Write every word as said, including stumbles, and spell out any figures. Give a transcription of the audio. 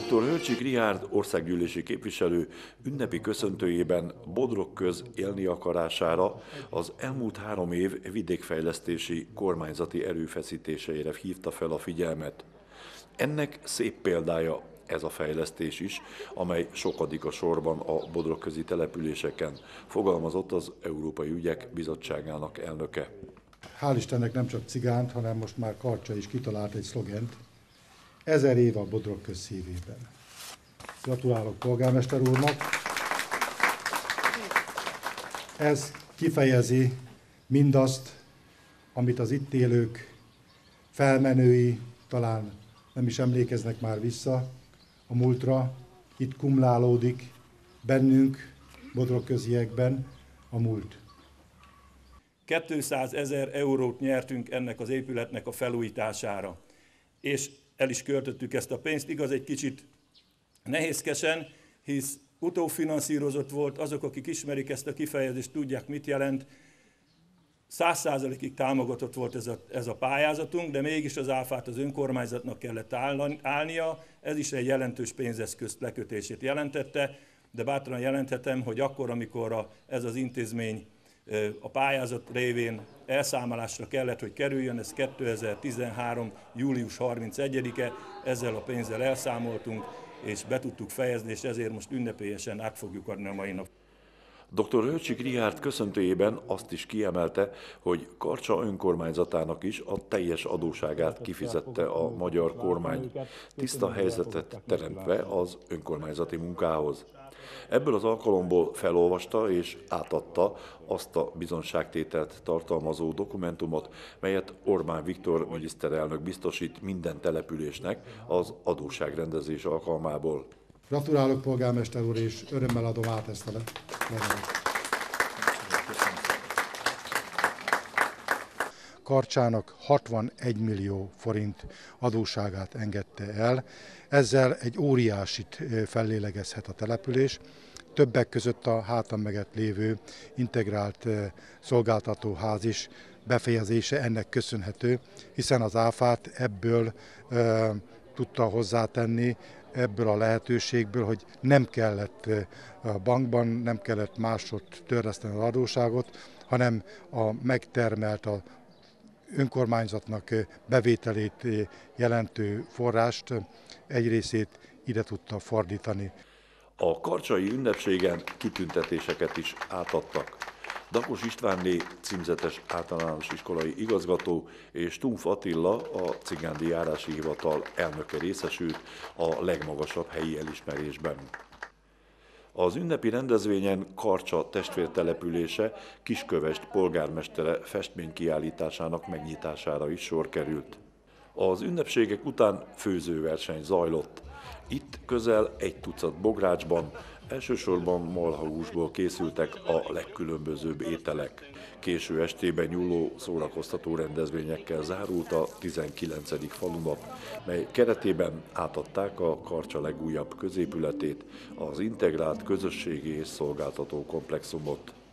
doktor Hölcsik Richárd országgyűlési képviselő ünnepi köszöntőjében Bodrogköz élni akarására, az elmúlt három év vidékfejlesztési kormányzati erőfeszítéseire hívta fel a figyelmet. Ennek szép példája ez a fejlesztés is, amely sokadik a sorban a bodrogközi településeken, fogalmazott az Európai Ügyek Bizottságának elnöke. Hál' Istennek nem csak Cigánt, hanem most már Karcsa is kitalált egy szlogent. Ezer év a Bodrogköz szívében. Gratulálok polgármester úrnak. Ez kifejezi mindazt, amit az itt élők felmenői talán nem is emlékeznek már vissza a múltra. Itt kumlálódik bennünk, bodrogköziekben a múlt. kétszázezer eurót nyertünk ennek az épületnek a felújítására, és el is költöttük ezt a pénzt, igaz, egy kicsit nehézkesen, hisz utófinanszírozott volt, azok, akik ismerik ezt a kifejezést, tudják, mit jelent. Száz százalékig támogatott volt ez a, ez a pályázatunk, de mégis az áfát az önkormányzatnak kellett állnia, ez is egy jelentős pénzeszköz lekötését jelentette, de bátran jelenthetem, hogy akkor, amikor a, ez az intézmény a pályázat révén elszámolásra kellett, hogy kerüljön, ez kétezer-tizenhárom. július harmincegyedike, ezzel a pénzzel elszámoltunk, és be tudtuk fejezni, és ezért most ünnepélyesen át fogjuk adni a mai nap. doktor Hölcsik Richárd köszöntőjében azt is kiemelte, hogy Karcsa önkormányzatának is a teljes adósságát kifizette a magyar kormány, tiszta helyzetet teremtve az önkormányzati munkához. Ebből az alkalomból felolvasta és átadta azt a bizonságtételt tartalmazó dokumentumot, melyet Orbán Viktor miniszterelnök biztosít minden településnek az adósságrendezés alkalmából. Gratulálok, polgármester úr, és örömmel adom át ezt a levelet. Karcsának hatvanegy millió forint adósságát engedte el. Ezzel egy óriásit fellélegezhet a település. Többek között a hátam mögött lévő integrált szolgáltatóház is befejezése ennek köszönhető, hiszen az áfát ebből e, tudta hozzátenni, ebből a lehetőségből, hogy nem kellett a bankban, nem kellett másod törleszteni az adósságot, hanem a megtermelt, a önkormányzatnak bevételét jelentő forrást egy részét ide tudta fordítani. A karcsai ünnepségen kitüntetéseket is átadtak. Dakos Istvánné címzetes általános iskolai igazgató és Stumpf Attila, a Cigándi Járási Hivatal elnöke részesült a legmagasabb helyi elismerésben. Az ünnepi rendezvényen Karcsa testvértelepülése Kiskövest polgármestere festménykiállításának megnyitására is sor került. Az ünnepségek után főzőverseny zajlott. Itt közel egy tucat bográcsban, elsősorban marhahúsból készültek a legkülönbözőbb ételek. Késő estében nyúló szórakoztató rendezvényekkel zárult a tizenkilencedik falunap, mely keretében átadták a Karcsa legújabb középületét, az integrált közösségi és szolgáltató komplexumot.